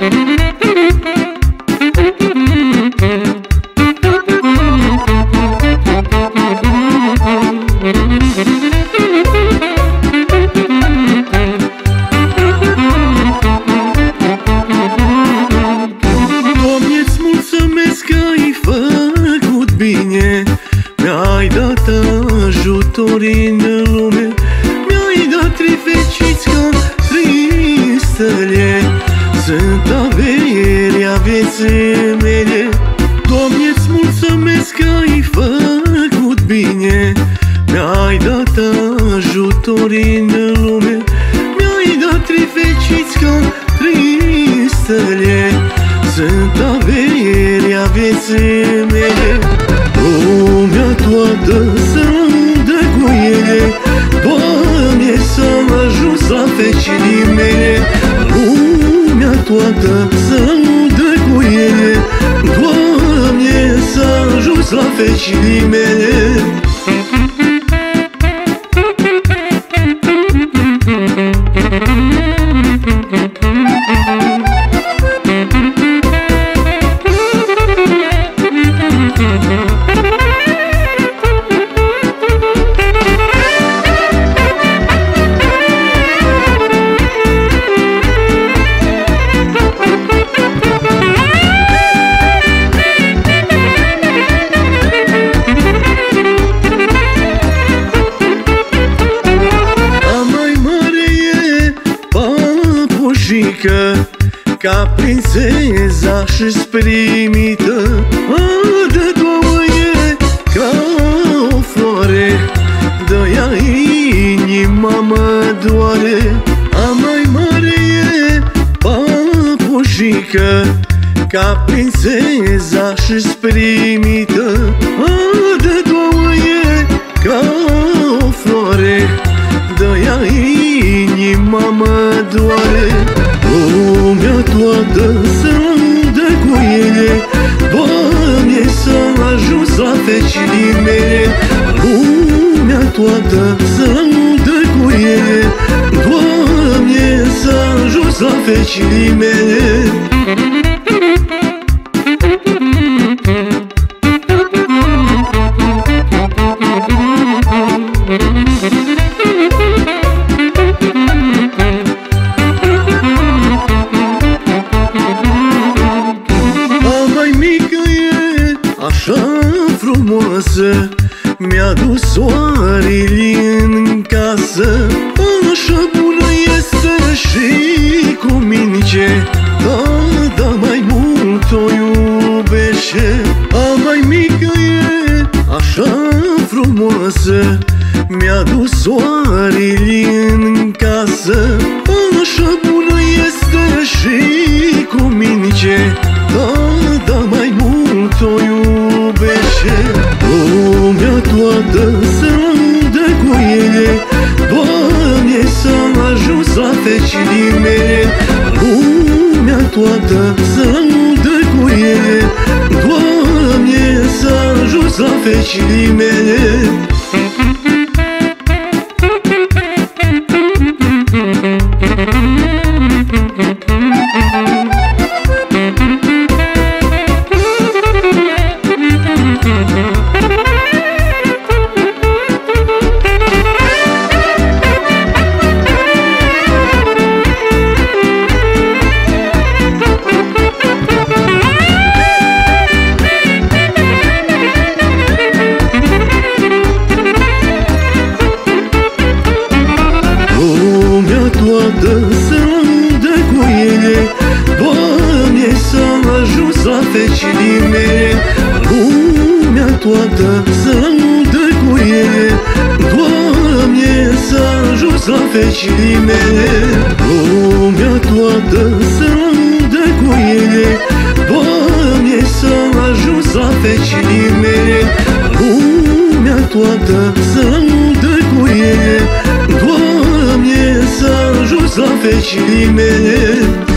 Doamne-ți mulțumesc că ai făcut bine, mi-ai dat ajutori în lume, mi-ai dat trei feciți ca trei stele, sunt averia vieții mele. Doamne-ți mulțumesc că ai făcut bine, mi-ai dat ajutori în lume, mi-ai dat trei feciți ca trei stele, sunt averia vieții mele. Lumea toată să laudă cu ele, Doamne, să-mi ajuns la fecile mele. Lumea toată să laudă cu ele, Doamne, să ajuns la fecile mele. Ca prințeza și-s primită, de două e ca o floare, de ea inima mă doare. A mai mare e papușică, ca prințeza și-s primită, de două e ca o floare, de ea inima mă doare. Lumea toată să laudă cu ele, Doamne, să-mi ajuns la fecile mele. Lumea toată să laudă cu ele, Doamne, să ajuns la fecile mele. Așa frumoasă mi-a dus soarele în casă, așa bună este și cu mince, da, mai mult o iubește. A mai mică e așa frumoasă, mi-a dus soarele în casă, așa bună este și cu mince, da, mai mult o iubește. Lumea toată să laudă cu ele, Doamne, să-mi ajuns la fecile mele. Lumea toată să laudă cu ele, Doamne, să ajuns la fecile mele. Să laudă cu ele, Doamne, să-mi ajuns la fecile mele. Lumea toată să laudă cu ele, Doamne, să ajuns la fecile mele. Lumea toată să laudă cu ele, Doamne, să-mi ajuns la fecile mele. Lumea toată să laudă cu ele, Doamne, să ajuns la fecile mele.